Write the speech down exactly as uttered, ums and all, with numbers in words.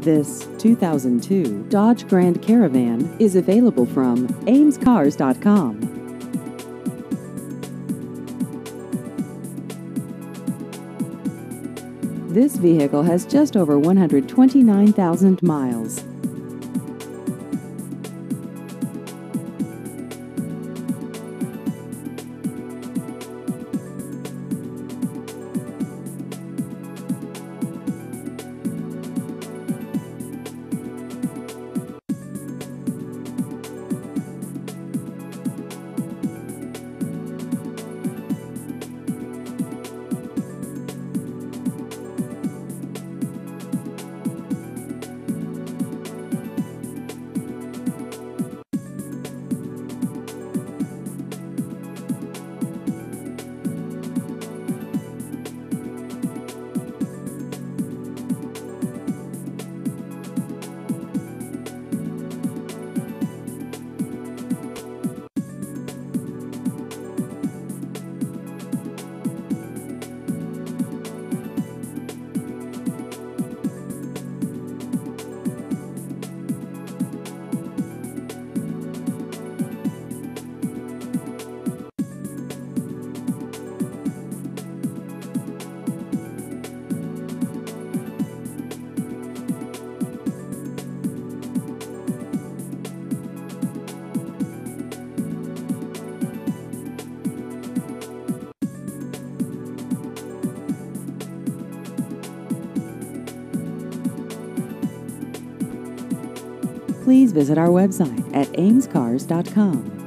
This two thousand two Dodge Grand Caravan is available from Ames Cars dot com. This vehicle has just over one hundred twenty-nine thousand miles. Please visit our website at Ames Cars dot com.